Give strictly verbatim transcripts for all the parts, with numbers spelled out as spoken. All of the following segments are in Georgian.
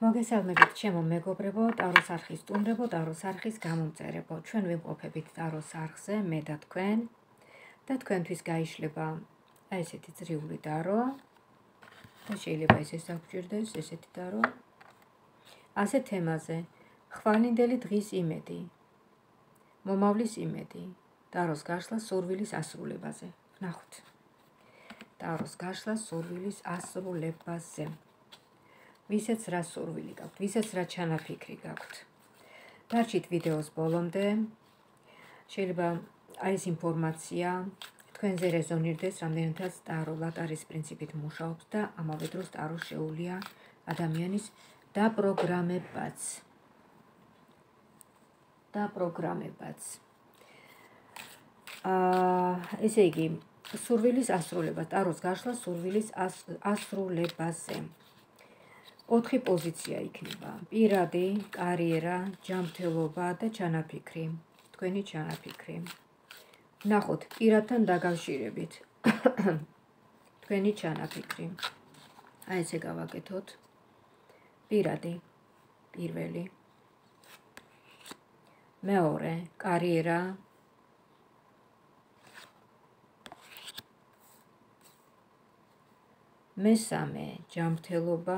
მოგესალმებით ჩემო მეგობრებო, ტაროს არხის სტუმრებო, ტაროს არხის გამომწერებო. ჩვენ ვიმყოფებით ტაროს არხზე, მე და თქვენ. და თქვენთვის გაიშლება აი ესეთი წრიული ტარო. და შეიძლება ისე დაგჭირდეს ესეთი ტარო. ასე თემაზე: ხვალინდელი დღის იმედი, მომავლის იმედი, ტაროს გაშლა სურვილის ასრულებაზე. ვნახოთ. ტაროს გაშლა სურვილის ასრულებაზე. ვისაც რა სურვილი გაქვთ, ვისაც რა ჩანაფიქრი გაქვთ. დარჩით ვიდეოს ბოლომდე. შეიძლება აი ეს ინფორმაცია თქვენზე რეზონირდეს, რამდენადაც ტარო ლატარის პრინციპით მუშაობს და ამავე დროს ტარო შეუძლია ადამიანის დაპროგრამებაც. დაპროგრამებაც. აა, ესე იგი, სურვილის ასრულება, ტაროს გაშლა სურვილის ასრულებაზე. ოთხი პოზიცია იქნება: პირადი, კარიერა, ჯანმრთელობა და ჩანაფიქრი. თქვენი ჩანაფიქრი. ვნახოთ პირადთან დაკავშირებით. თქვენი ჩანაფიქრი. აი ესე გავაკეთოთ. პირადი, პირველი. მეორე, კარიერა. მესამე, ჯანმრთელობა.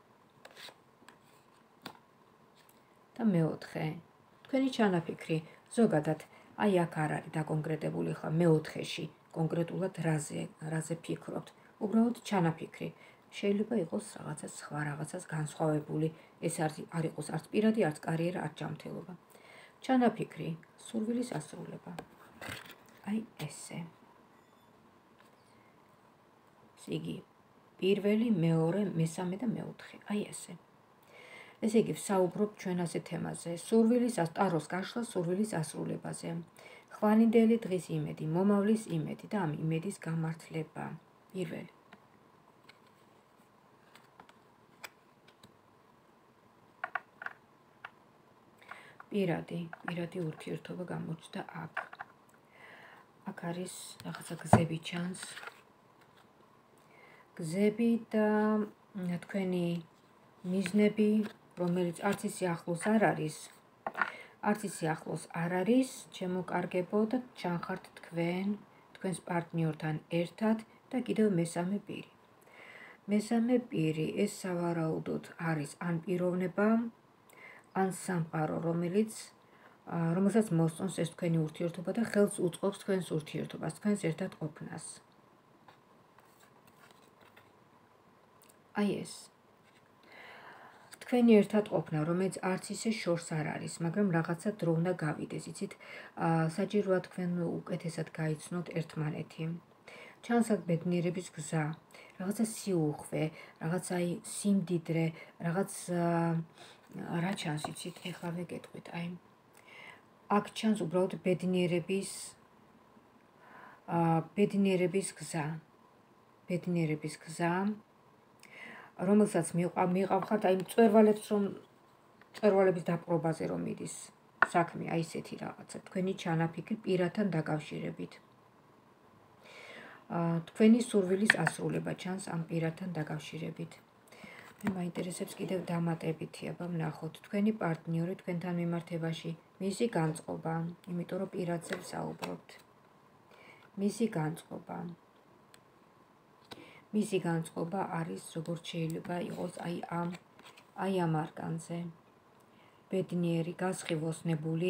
და მეოთხე, თქვენი ჩანაფიქრი. ზოგადად, აი აქ არ არის დაკონკრეტებული ხა მეოთხეში, კონკრეტულად რაზე, რაზე ფიქრობთ. უბრალოდ ჩანაფიქრი. შეიძლება იყოს რაღაცა სხვა, რაღაცას განსხვავებული. ეს არ არ იყოს არც პირადი, არც კარიერა, არც ჯანმრთელობა. ჩანაფიქრი, სურვილის ასრულება. აი ესე. იგი პირველი, მეორე, მესამე და მეოთხე. აი ესე. ესე იგი, ვსაუბრობ ჩვენ ასე თემაზე: სურვილის ტაროს გაშლა სურვილის ასრულებაზე. ხვალინდელი დღის იმედი, მომავლის იმედი და ამ იმედის გამართლება. პირველი. პირადი, პირადი ურთიერთობა გამოჩნდა აქ. აქ არის რაღაცა გზები ჩანს. გზები და თქვენი მიზნები, რომელიც არც ისე ახლოს არ არის, არც ისე ახლოს არ არის, შემოკარგებო და ჩანხართ თქვენ, თქვენს პარტნიორთან ერთად და კიდევ მესამე პირი. მესამე პირი, ეს სავარაუდოდ არის ან პიროვნება, ან სამყარო, რომელიც რომელსაც მოსწონს ეს თქვენი ურთიერთობა და ხელს უწყობს თქვენს ურთიერთობას, თქვენს ერთად ყოფნას. აი ეს. თქვენი ერთად ყოფნა, რომელიც არც ისე შორს არ არის, მაგრამ რაღაცა დრო უნდა გავიდეს, იცით, საჭიროა თქვენ უკეთესად გაიცნოთ ერთმანეთი. ჩანს აქ ბედნიერების გზა, რაღაცა სიუხვე, რაღაცა აი სიმდიდრე, რაღაც რა ჩანს, იცით, ეხლა ვეკეთყვით, აი აქ ჩანს უბრალოდ ბედნიერების აა ბედნიერების გზა. ბედნიერების გზა, რომელსაც მიყავხართ აი მწვერვალებს, რომ მწვერვალების დაპყრობაზე რომ მიდის საქმე, აი ესეთი რაღაცა, თქვენი ჩანაფიქრი პირადთან დაკავშირებით. აა თქვენი სურვილის ასრულება ჩანს ამ პირადთან დაკავშირებით. მე მაინტერესებს კიდევ დამატებითი, აბა ვნახოთ, თქვენი პარტნიორი თქვენთან მიმართებაში, მისი განწყობა, იმიტომ რომ პირადზე ვსაუბრობთ. მისი განწყობა. მისი განწყობა არის, როგორც შეიძლება იყოს აი ამ აი ამ არკანზე. ბედნიერი, გასხივოსნებული.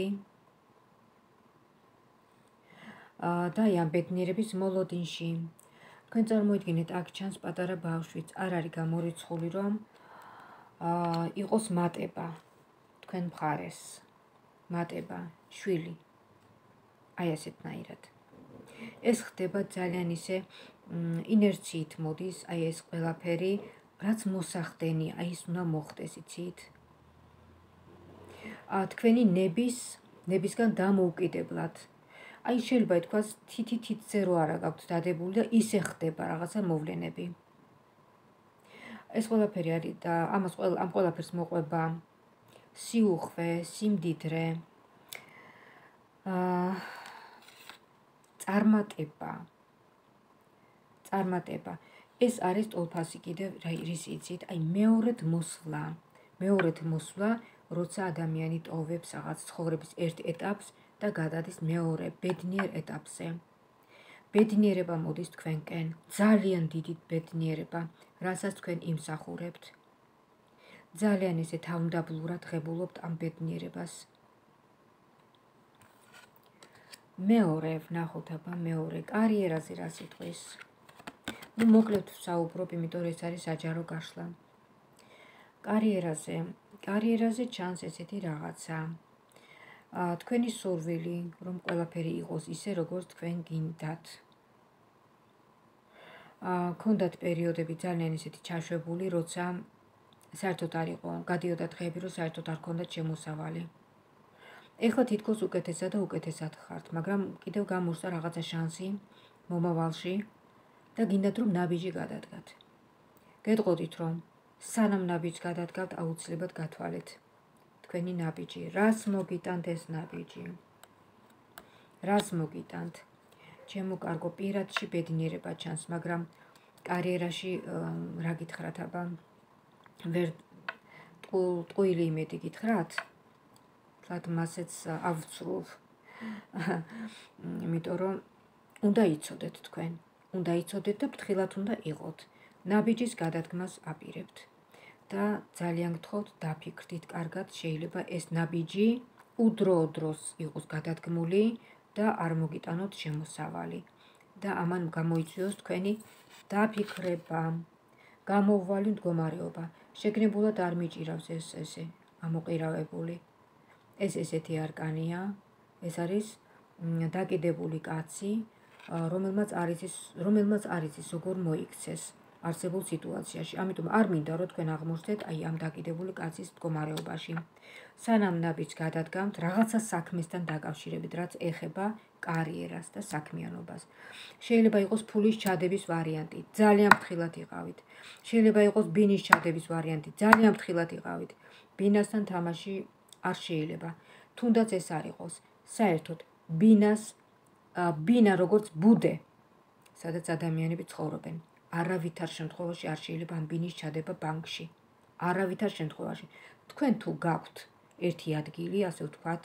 აა და აი ამ ბედნიერების მოლოდინში. თქვენ წარმოიდგინეთ, აქ ჩანს პატარა ბავშვიც, არ არის გამორიცხული, რომ აა იყოს მატება თქვენ მხარეს. მატება, შვილი. აი ასეთნაირად. ეს ხდება ძალიან ისე ინერციით მოდის, აი ეს ყველაფერი, რაც მოსახდენი, აი ის უნდა მოხდეს, იცით? აა თქვენი ნების, ნებისგან დამოუკიდებლად. აი შეიძლება ითქვას, თითი თითზე რო არა გაქვთ დადებული და ისე ხდება რაღაცა მოვლენები. ეს ყველაფერი არის და ამას ყველა ამ ყველაფერს მოყვება სიუხვე, სიმდიდრე, აა წარმატება. წარმატება. ეს არის ტოლფასი კიდევ რის იცით, აი მეორედ მოსვლა. მეორედ მოსვლა, როცა ადამიანი ტოვებს რაღაც ცხოვრების ერთ ეტაპს და გადადის მეორე ბედნიერ ეტაპზე. ბედნიერება მოდის თქვენკენ, ძალიან დიდი ბედნიერება, რასაც თქვენ იმსახურებთ. ძალიან ესე თავმდაბლურად ღებულობთ ამ ბედნიერებას. მეორე, ვნახოთ აბა მეორე, კარიერაზე რა სიტყვის. ნუ მოკლედ ვსაუბრობ, იმიტომ რომ ეს არის საჯარო გაშლა. კარიერაზე, კარიერაზე ჩანს ესეთი რაღაცა. თქვენი სურვილი, რომ ყველაფერი იყოს ისე, როგორც თქვენ გინდათ. ქონდათ პერიოდები ძალიან ისეთი ჩაშვებული, როცა საერთოდ არ იყო, გადიოდა დღეები, რომ საერთოდ არ ქონდათ შემოსავალი. ეხლა თითქოს უკეთესად და უკეთესად ხართ, მაგრამ კიდევ გამოსცა რაღაცა შანსი მომავალში და გინდათ რომ ნაბიჯი გადადგათ. გეტყოდით რომ სანამ ნაბიჯს გადადგავთ, აუცილებლად გათვალეთ თქვენი ნაბიჯი. რას მოგიტანთ ეს ნაბიჯი? რას მოგიტანთ? ჩემო კარგო, პირადში ბედნიერება ჩანს, მაგრამ კარიერაში რა გითხრათ აბა? ვერ ტყუილი იმედი გითხრათ? თლათ მასეც ავცრუв. იმიტომ რომ უნდა იცოდეთ თქვენ. უნდა იცოდეთ და ფრთხილად უნდა იყოთ. ნაბიჯის გადადგმას აპირებთ. და ძალიან გთხოვთ, დაფიქრდით კარგად, შეიძლება ეს ნაბიჯი უდროო დროს იყოს გადადგმული და არ მოგიტანოთ შემოსავალი. და ამან გამოიწვიოს თქვენი დაფიქრება, გამოუვალი მდგომარეობა. შეგნებულად არ მიჭირავს ეს ესე ამოყირავებული. ეს ესეთი არკანია, ეს არის დაკიდებული კაცი, რომელმაც არ იცის, რომელმაც არ იცის როგორ მოიქცეს არსებულ სიტუაციაში. ამიტომ არ მინდა რომ თქვენ აღმოჩნდეთ აი ამ დაკიდებული კაცის მდგომარეობაში. სანამ ნაბიჯს გადადგამთ რაღაცა საქმესთან დაკავშირებით, რაც ეხება კარიერას და საქმიანობას. შეიძლება იყოს ფულის ჩადების ვარიანტი, ძალიან ფრთხილად იყავით. შეიძლება იყოს ბინის ჩადების ვარიანტი, ძალიან ფრთხილად იყავით. ბინასთან თამაში არ შეიძლება. თუნდაც ეს არ იყოს. საერთოდ ბინას ბინა როგორც ბუდე, სადაც ადამიანები ცხოვრობენ. არავითარ შემთხვევაში არ შეიძლება ამ ბინის ჩადება ბანკში. არავითარ შემთხვევაში. თქვენ თუ გაქვთ ერთი ადგილი, ასე ვთქვათ,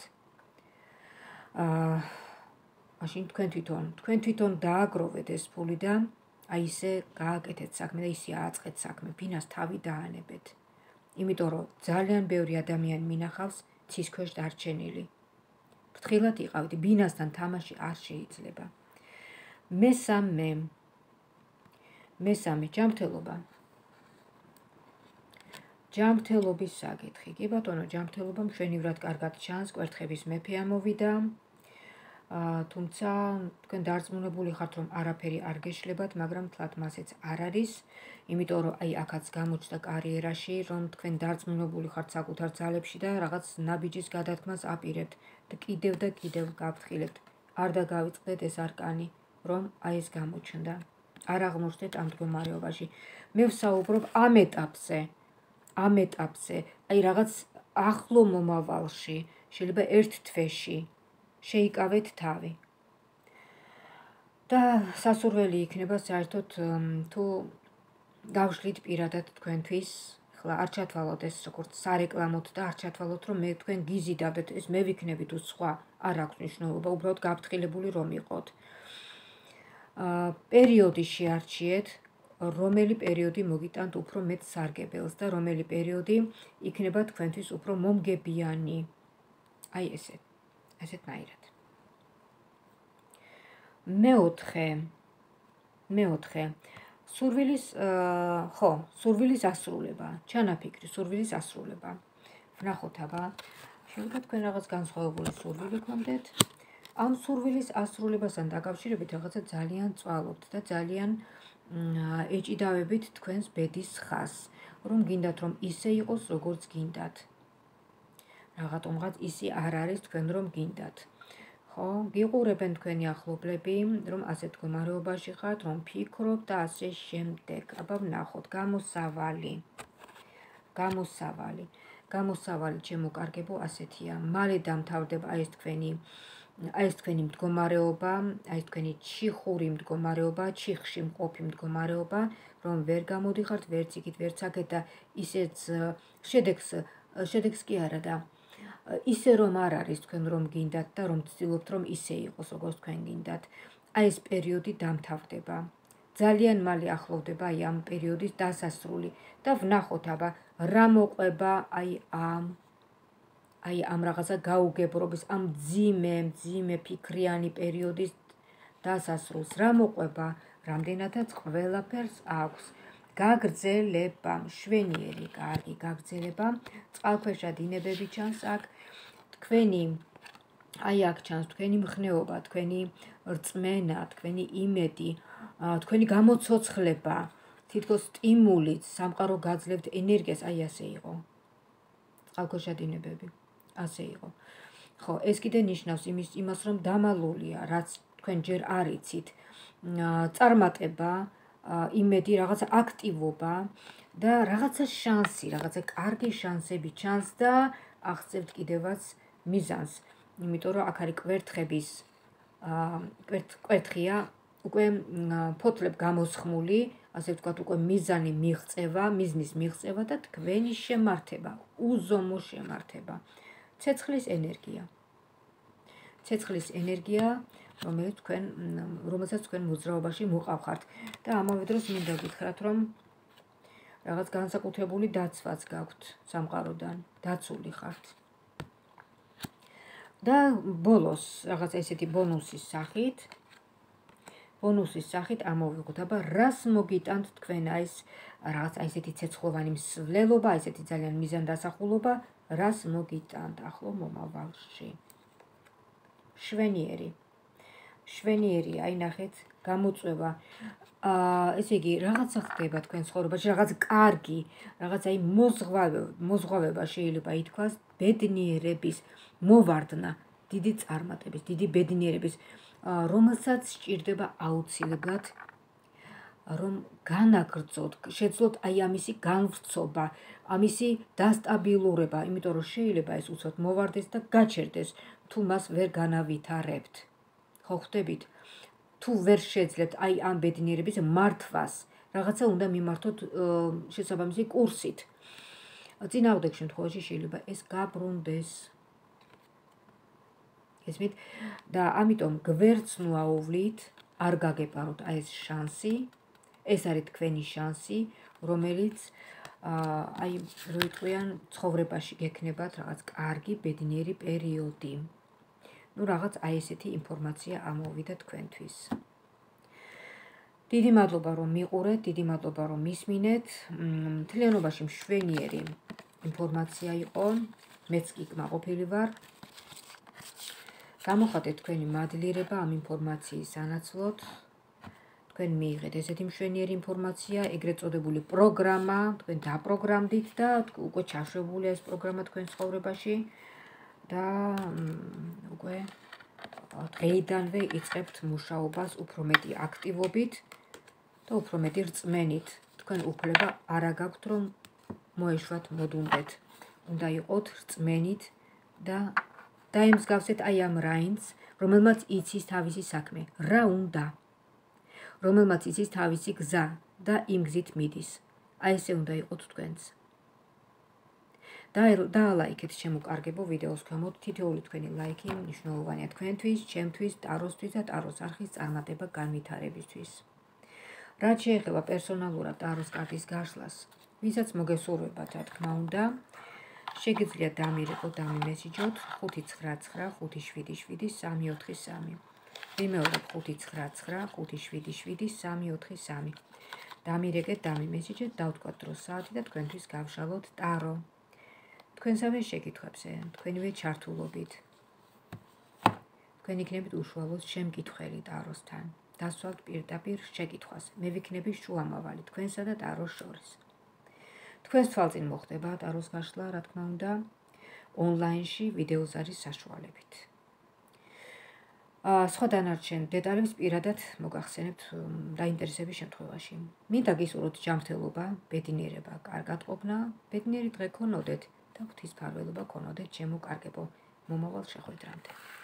აა მაშინ თქვენ თვითონ, თქვენ თვითონ დააგროვეთ ეს ფული და აი ისე გააკეთეთ საქმე და ისე ააწყეთ საქმე, ბინას თავი დაანებეთ. იმიტომ რომ ძალიან ბევრი ადამიანი მინახავს ცის ქვეშ დარჩენილი. ფრთხილად იყავით, ბინასთან თამაში არ შეიძლება. მესამე მესამე ჯანმრთელობა. ჯანმრთელობის საკითხი. კი ბატონო, ჯანმრთელობა მშვენივრად კარგად ჩანს, კვერთხების მეფე ამოვიდა. თუმცა თქვენ დარწმუნებული ხართ, რომ არაფერი არ გეშლებათ, მაგრამ თლათ მასეც არ არის, იმიტომ რომ აი აქაც გამოჩნდა კარიერაში, რომ თქვენ დარწმუნებული ხართ საკუთარ ძალებში და რაღაც ნაბიჯის გადადგმას აპირებთ და კიდევ და კიდევ გაფრთხილებთ. არ დაგავიწყდეთ ეს არკანი, რომ აი ეს გამოჩნდა. არ აღმოჩნდეთ ამ მდგომარეობაში. მე ვსაუბრობ ამ ეტაპზე, ამ ეტაპზე, აი რაღაც ახლო მომავალში, შეიძლება ერთ თვეში შეიკავეთ თავი. და სასურველი იქნება საერთოდ თუ გავშლით პირადად თქვენთვის, ხლა არ ჩათვალოთ ეს როგორც სარეკლამოთ და არ ჩათვალოთ რომ მე თქვენ გიზიდავდეთ, ეს მე ვიქნები თუ სხვა, არ აქვს მნიშვნელობა, უბრალოდ გაფრთხილებული რომ იყოთ. პერიოდი შეარჩიეთ, რომელი პერიოდი მოგიტანთ უფრო მეტ სარგებელს და რომელი პერიოდი იქნება თქვენთვის უფრო მომგებიანი. აი ესეთ, ესეთნაირად. მეოთხე, მეოთხე, სურვილის, ხო, სურვილის ასრულება, ჩანაფიქრი, სურვილის ასრულება. ვნახოთ აბა, შეიძლება თქვენ რაღაც განსხვავებული სურვილი გქონდეთ. ამ სურვილის ასრულებასთან დაკავშირებით რაღაცა ძალიან წვალობთ და ძალიან ეჭიდავებით თქვენს ბედის ხაზს, რომ გინდათ რომ ისე იყოს, როგორც გინდათ. რაღაცომღაც ისე არ არის თქვენ რომ გინდათ. ხო, გიყურებენ თქვენი ახლობლები, რომ ასეთ მდგომარეობაში ხართ, რომ ფიქრობთ და ასე შემდეგ. აბა ვნახოთ, გამოსავალი. გამოსავალი. გამოსავალი ჩემო კარგებო ასეთია. მალე დამთავრდება ეს თქვენი აი ეს თქვენი მდგომარეობა, აი ეს თქვენი ჩიხური მდგომარეობა, ჩიხში მყოფი მდგომარეობა, რომ ვერ გამოდიხართ, ვერც იქით, ვერც აქეთ და ისეც შედეგს შედეგს კი არა და ისე რომ არ არის თქვენ რომ გინდათ და რომ ცდილობთ რომ ისე იყოს როგორც თქვენ გინდათ. აი ეს პერიოდი დამთავრდება. ძალიან მალე ახლოვდება აი ამ პერიოდის დასასრული და ვნახოთ აბა რა მოყვება აი ამ აი ამ რაღაცა გაუგებრობის ამ ძიმე ძიმე ფიქრიანი პერიოდის დასასრულს რა მოყვება, რამდენადაც ყველაფერს აქვს გაგრძელება, მშვენიერი, კარგი გაგრძელება, წყალქვეშა დინებები ჩანს აქ, თქვენი აი აქ ჩანს თქვენი მხნეობა, თქვენი რწმენა, თქვენი იმედი, თქვენი გამოცოცხლება, თითქოს სტიმულიც, სამყარო გაძლევთ ენერგიას, აი ასე იყო. წყალქვეშა დინებები, ასე იყო. ხო, ეს კიდე ნიშნავს იმის იმას, რომ დამალულია, რაც თქვენ ჯერ არ იცით, წარმატება, იმედი, რაღაცა აქტივობა და რაღაცა შანსი, რაღაცა კარგი შანსები ჩანს და აღწევთ კიდევაც მიზანს, იმიტომ რომ აქ არის კვერთხების კვერთხია უკვე ფოთლებ გამოსხმული, ასე ვთქვათ, უკვე მიზანი მიღწევა, მიზნის მიღწევა და თქვენი შემართება, უზომო შემართება. ცეცხლის ენერგია. ცეცხლის ენერგია, რომელიც თქვენ, რომელსაც თქვენ მოძრაობაში მოყავხართ. და ამავე დროს მინდა გითხრათ, რომ რაღაც განსაკუთრებული დაცვაც გაქვთ სამყაროდან, დაცული ხართ. და ბოლოს რაღაც ესეთი ბონუსის სახით, ბონუსის სახით ამოვიღოთ, აბა რას მოგიტანთ თქვენ აი ეს რაღაც აი ესეთი ცეცხლოვანი მსვლელობა, აი ესეთი ძალიან მიზანდასახულობა, რას მოგიტანთ ახლო მომავალში. შვენიერი. შვენიერი, აი ნახეთ, გამოწვევა. აა ესე იგი, რაღაცა ხდება თქვენ ცხოვრებაში, რაღაც კარგი, რაღაც აი მოზღვავება შეიძლება ითქვას, ბედნიერების მოვარდნა, დიდი წარმატების, დიდი ბედნიერების, რომელსაც სჭირდება აუცილებლად, რომ განაგრძოთ, შეძლოთ აი ამისი განვრცობა, ამისი დასტაბილურება, იმიტომ რომ შეიძლება ეს უცბად მოვარდეს და გაჩერდეს, თუ მას ვერ განავითარებთ. ხო ხვდებით? თუ ვერ შეძლებთ აი ამ ბედნიერების მართვას, რაღაცა უნდა მიმართოთ შესაბამისი კურსით. წინააღმდეგ შემთხვევაში შეიძლება ეს გაბრუნდეს. ესმით? და ამიტომ გვერდს ნუ აუვლით, არ გაგეპაროთ აი ეს შანსი, ეს არის თქვენი შანსი, რომელიც აი რო იტყვიან ცხოვრებაში გექნებათ რაღაც კარგი ბედნიერი პერიოდი. ნუ რაღაც აი ესეთი ინფორმაცია ამოვიდა თქვენთვის. დიდი მადლობა რომ მიყურეთ, დიდი მადლობა რომ მისმინეთ. მთლიანობაში მშვენიერი ინფორმაცია იყო, მეც კი კმაყოფილი ვარ. გამოხატეთ თქვენი მადლიერება ამ ინფორმაციის სანაცვლოდ. თქვენ მიიღეთ ესეთი მშვენიერი ინფორმაცია, ეგრეთ წოდებული პროგრამა, თქვენ დაპროგრამდით და უკვე ჩაშვებულია ეს პროგრამა თქვენ ცხოვრებაში და უკვე დღეიდანვე იწყებთ მუშაობას უფრო მეტი აქტივობით და უფრო მეტი რწმენით. თქვენ უფლება არ გაქვთ რომ მოეშვათ მოდუნდეთ. უნდა იყოთ რწმენით და დაემსგავსეთ აი ამ რაინდს, რომელმაც იცის თავისი საქმე, რა უნდა, რომელმაც იცის თავისი გზა და იმ გზით მიდის. აი ესე უნდა იყოთ თქვენც. დაალაიქეთ შემოკარგებო ვიდეოს ქვემოთ, თითოეული თქვენი ლაიქი მნიშვნელოვანია თქვენთვის, ჩემთვის, ტაროსთვის და ტაროს არხის წარმატება განვითარებისთვის. რაც შეეხება პერსონალურად ტაროს კარტის გაშლას, ვისაც მოგესურვებათ, რა თქმა უნდა, შეგიძლიათ დამირეკოთ, დამიმესიჯოთ ხუთი ცხრა ცხრა ხუთი შვიდი შვიდი სამი ოთხი სამი. ვიმეორებ ხუთი ცხრა ცხრა ხუთი შვიდი შვიდი სამი ოთხი სამი. დამირეკეთ, დამიმესიჯეთ, დავთქვათ დრო საათი და თქვენთვის გავშალოთ ტარო. თქვენსავე შეკითხვებზე, თქვენივე ჩართულობით. თქვენ იქნებით უშუალოდ შემკითხველი ტაროსთან. დასვათ პირდაპირ შეკითხვას. მე ვიქნები შუამავალი თქვენსა და ტაროს შორის. თქვენს თვალწინ მოხდება ტაროს გაშლა, რა თქმა უნდა, ონლაინში ვიდეოზარის საშუალებით. სხვა დანარჩენ დეტალებს პირადად მოგახსენებთ დაინტერესების შემთხვევაში. მინდა გისურვოთ ჯანმრთელობა, ბედნიერება, კარგად ყოფნა, ბედნიერი დღე გქონოდეთ და ღვთის მფარველობა გქონოდეთ ჩემო კარგებო. მომავალ შეხვედრამდე.